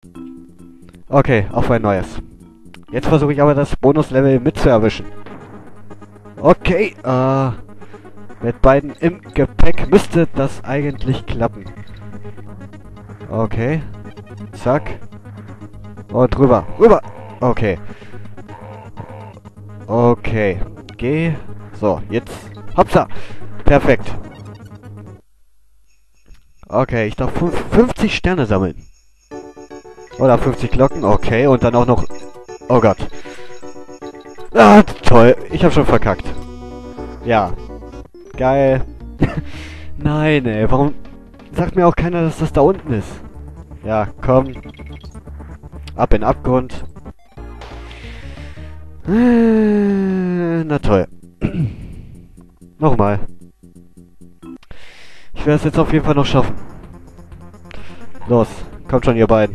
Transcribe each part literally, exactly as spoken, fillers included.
Okay, auf ein neues. Jetzt versuche ich aber das Bonuslevel mitzuerwischen. Okay, äh... mit beiden im Gepäck müsste das eigentlich klappen. Okay. Zack. Und rüber. Rüber. Okay. Okay. Geh. So, jetzt. Hopsa. Perfekt. Okay, ich darf fünfzig Sterne sammeln. Oder fünfzig Glocken. Okay, und dann auch noch... Oh Gott. Ah, toll. Ich habe schon verkackt. Ja. Geil. Nein, ey. Warum sagt mir auch keiner, dass das da unten ist? Ja, komm. Ab in den Abgrund. Äh, na toll. Nochmal. Ich werde es jetzt auf jeden Fall noch schaffen. Los, kommt schon, ihr beiden.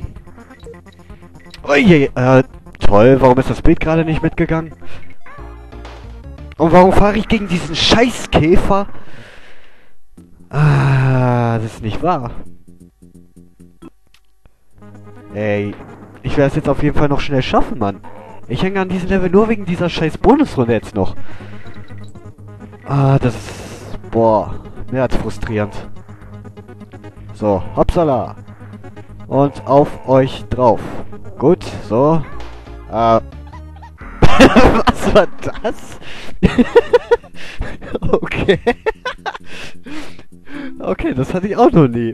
Oje, äh, toll. Warum ist das Bild gerade nicht mitgegangen? Und warum fahre ich gegen diesen Scheißkäfer? Ah, das ist nicht wahr. Ey, ich werde es jetzt auf jeden Fall noch schnell schaffen, Mann. Ich hänge an diesem Level nur wegen dieser scheiß Bonusrunde jetzt noch. Ah, das ist... Boah, mehr als frustrierend. So, hoppsala. Und auf euch drauf. Gut, so. Äh... Was war das? Okay. Okay, das hatte ich auch noch nie.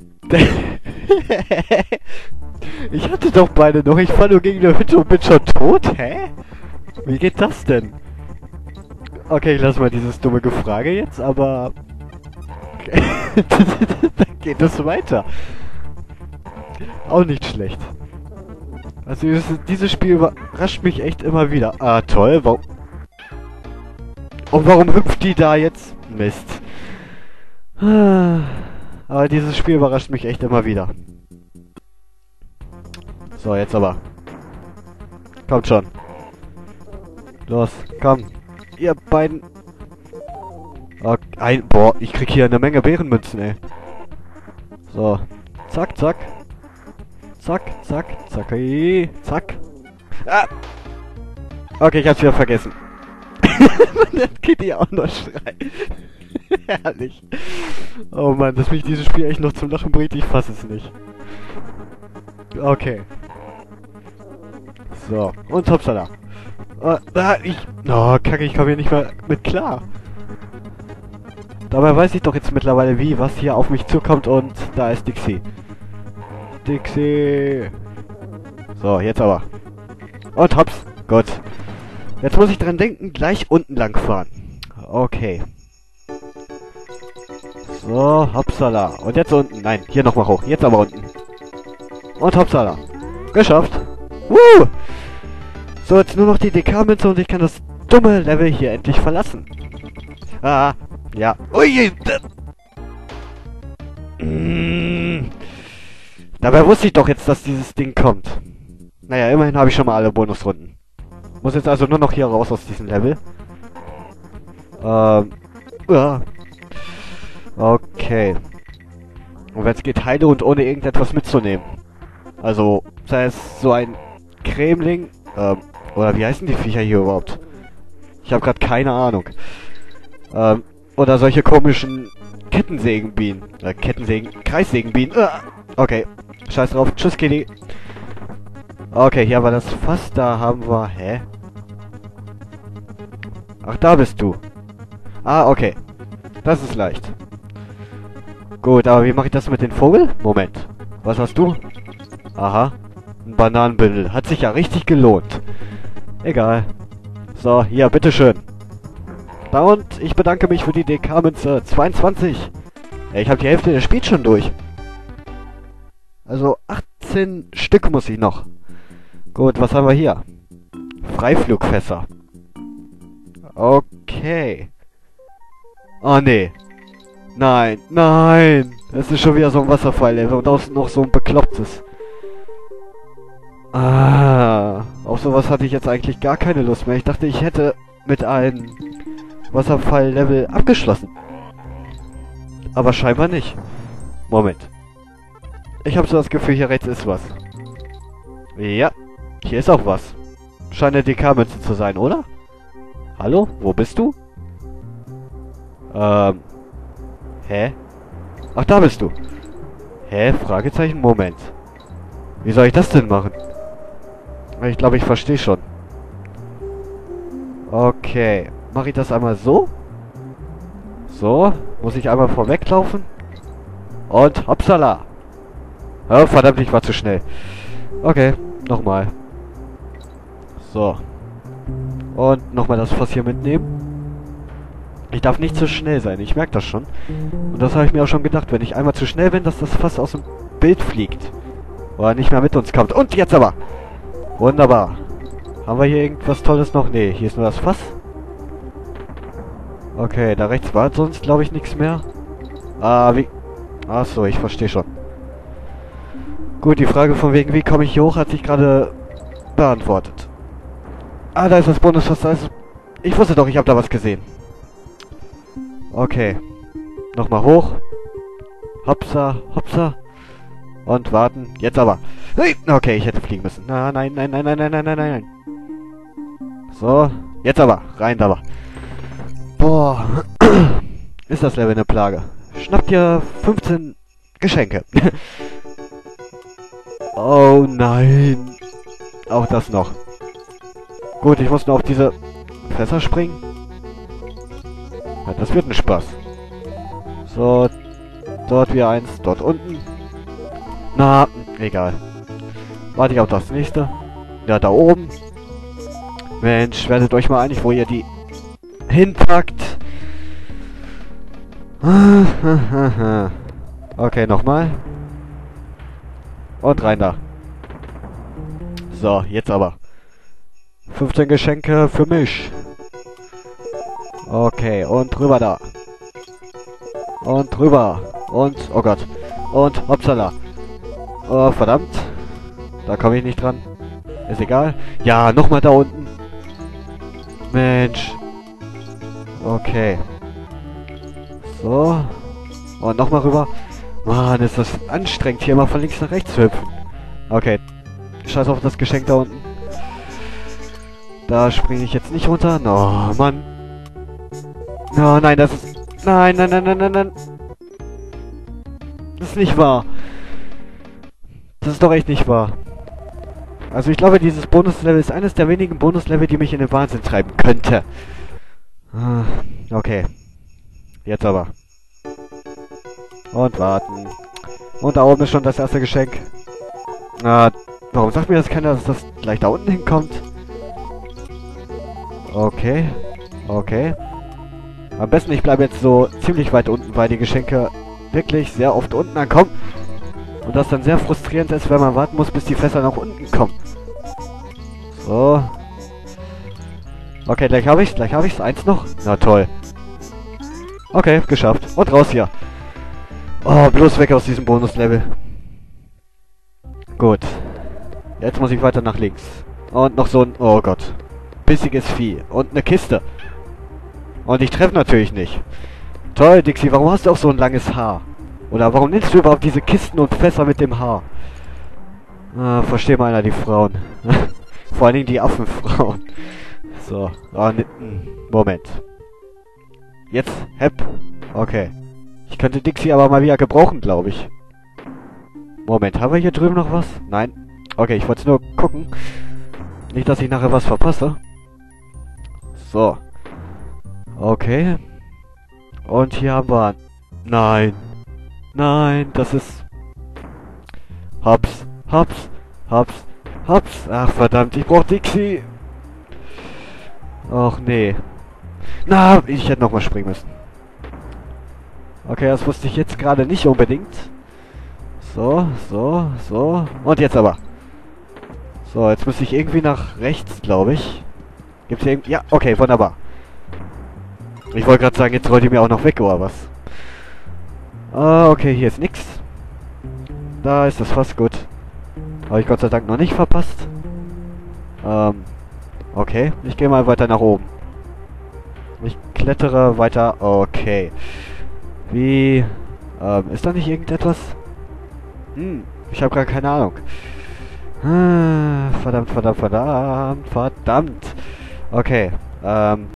Ich hatte doch beide noch. Ich fall nur gegen eine Hütte und bin schon tot. Hä? Wie geht das denn? Okay, ich lasse mal dieses dumme Gefrage jetzt, aber... Okay. Dann geht es weiter. Auch nicht schlecht. Also dieses, dieses Spiel überrascht mich echt immer wieder. Ah, toll. Warum... Und warum hüpft die da jetzt? Mist. Aber dieses Spiel überrascht mich echt immer wieder. So, jetzt aber. Kommt schon. Los, komm. Ihr beiden. Okay, ein, boah, ich krieg hier eine Menge Bärenmünzen, ey. So. Zack, zack. Zack, zack, zack, zack. Ah! Okay, ich hab's wieder vergessen. Dann geht die auch noch schreien. Herrlich. Oh Mann, dass mich dieses Spiel echt noch zum Lachen bringt, ich fasse es nicht. Okay. So, und hoppsala. Oh, ah, ich... Oh, kacke, ich komme hier nicht mehr mit klar. Dabei weiß ich doch jetzt mittlerweile wie, was hier auf mich zukommt und da ist Dixie. Dixie. So, jetzt aber. Und hops. Gut. Jetzt muss ich dran denken, gleich unten lang fahren. Okay. So, hoppsala. Und jetzt unten. Nein, hier nochmal hoch. Jetzt aber unten. Und hoppsala. Geschafft. Woo! So, jetzt nur noch die D K-Münze und ich kann das dumme Level hier endlich verlassen. Ah, ja. Ui! Mm. Dabei wusste ich doch jetzt, dass dieses Ding kommt. Naja, immerhin habe ich schon mal alle Bonusrunden. Muss jetzt also nur noch hier raus aus diesem Level. Ähm, ja. Okay. Und wenn es geht, heile und ohne irgendetwas mitzunehmen. Also, sei es so ein Kremling, ähm, oder wie heißen die Viecher hier überhaupt? Ich habe gerade keine Ahnung. Ähm, oder solche komischen Kettensägenbienen. Äh, Kettensägen, Kreissägenbienen. Uh, okay. Scheiß drauf. Tschüss, Kitty. Okay, hier war das Fass. Da haben wir... Hä? Ach, da bist du. Ah, okay. Das ist leicht. Gut, aber wie mache ich das mit dem Vogel? Moment. Was hast du? Aha. Ein Bananenbündel. Hat sich ja richtig gelohnt. Egal. So, hier, bitteschön. Da und ich bedanke mich für die D K-Münze. zweiundzwanzig. Ja, ich habe die Hälfte des Spiels schon durch. Also achtzehn Stück muss ich noch. Gut, was haben wir hier? Freiflugfässer. Okay. Oh, nee. Nein, nein. Es ist schon wieder so ein Wasserfall-Level und außen noch so ein beklopptes. Ah, auf sowas hatte ich jetzt eigentlich gar keine Lust mehr. Ich dachte, ich hätte mit einem Wasserfall-Level abgeschlossen. Aber scheinbar nicht. Moment. Ich habe so das Gefühl, hier rechts ist was. Ja, hier ist auch was. Scheint eine D K-Münze zu sein, oder? Hallo? Wo bist du? Ähm. Hä? Ach, da bist du. Hä? Fragezeichen? Moment. Wie soll ich das denn machen? Ich glaube, ich verstehe schon. Okay. Mache ich das einmal so? So. Muss ich einmal vorweglaufen? Und hopsala. Oh, verdammt, ich war zu schnell. Okay. Nochmal. So. Und nochmal das Fass hier mitnehmen. Ich darf nicht zu schnell sein, ich merke das schon. Und das habe ich mir auch schon gedacht, wenn ich einmal zu schnell bin, dass das Fass aus dem Bild fliegt. Oder nicht mehr mit uns kommt. Und jetzt aber! Wunderbar. Haben wir hier irgendwas Tolles noch? Nee, hier ist nur das Fass. Okay, da rechts war sonst, glaube ich, nichts mehr. Ah, wie... Achso, ich verstehe schon. Gut, die Frage von wegen, wie komme ich hier hoch, hat sich gerade beantwortet. Ah, da ist das Bonusfass, da ist... Ich wusste doch, ich habe da was gesehen. Okay. Nochmal hoch. Hopsa, hopsa. Und warten. Jetzt aber. Okay, ich hätte fliegen müssen. Na, nein, nein, nein, nein, nein, nein, nein, nein. So. Jetzt aber. Rein da. Boah. Ist das Level eine Plage. Schnappt ihr fünfzehn Geschenke. Oh nein. Auch das noch. Gut, ich muss nur auf diese Fässer springen. Ja, das wird ein Spaß. So, dort wieder eins, dort unten. Na, egal. Warte ich auf das nächste. Ja, da oben. Mensch, werdet euch mal einig, wo ihr die hinpackt. Okay, nochmal. Und rein da. So, jetzt aber. fünfzehn Geschenke für mich. Okay, und drüber da. Und drüber. Und, oh Gott. Und, hoppsala. Oh, verdammt. Da komme ich nicht dran. Ist egal. Ja, nochmal da unten. Mensch. Okay. So. Und nochmal rüber. Mann, ist das anstrengend, hier mal von links nach rechts zu hüpfen. Okay. Scheiß auf das Geschenk da unten. Da springe ich jetzt nicht runter. Oh, Mann. Oh, nein, das ist... Nein, nein, nein, nein, nein, nein. Das ist nicht wahr. Das ist doch echt nicht wahr. Also ich glaube, dieses Bonuslevel ist eines der wenigen Bonuslevel, die mich in den Wahnsinn treiben könnte. Okay. Jetzt aber. Und warten. Und da oben ist schon das erste Geschenk. Ah, warum sagt mir das keiner, dass das gleich da unten hinkommt? Okay. Okay. Am besten, ich bleibe jetzt so ziemlich weit unten, weil die Geschenke wirklich sehr oft unten ankommen. Und das dann sehr frustrierend ist, wenn man warten muss, bis die Fässer nach unten kommen. So. Okay, gleich habe ich's, gleich habe ich's. Eins noch. Na toll. Okay, geschafft. Und raus hier. Oh, bloß weg aus diesem Bonuslevel. Gut. Jetzt muss ich weiter nach links. Und noch so ein... Oh Gott. Bissiges Vieh. Und eine Kiste. Und ich treffe natürlich nicht. Toll, Dixie, warum hast du auch so ein langes Haar? Oder warum nimmst du überhaupt diese Kisten und Fässer mit dem Haar? Ah, versteh mal einer die Frauen. Vor allen Dingen die Affenfrauen. So. Oh, ne, Moment. Jetzt, hepp. Okay. Ich könnte Dixie aber mal wieder gebrauchen, glaube ich. Moment, haben wir hier drüben noch was? Nein. Okay, ich wollte nur gucken. Nicht, dass ich nachher was verpasse. So. Okay. Und hier haben wir... Nein. Nein, das ist... Hops, hops, hops, hops. Ach, verdammt, ich brauche Dixie. Och, nee. Na, ich hätte nochmal springen müssen. Okay, das wusste ich jetzt gerade nicht unbedingt. So, so, so. Und jetzt aber. So, jetzt muss ich irgendwie nach rechts, glaube ich. Gibt's hier irgendwie... Ja, okay, wunderbar. Ich wollte gerade sagen, jetzt rollt ihr mir auch noch weg, oder was? Ah, okay, hier ist nix. Da ist das fast gut. Habe ich Gott sei Dank noch nicht verpasst. Ähm, okay. Ich gehe mal weiter nach oben. Ich klettere weiter. Okay. Wie... Ähm, ist da nicht irgendetwas? Hm, ich habe gar keine Ahnung. Ah, verdammt, verdammt, verdammt, verdammt. Okay, ähm...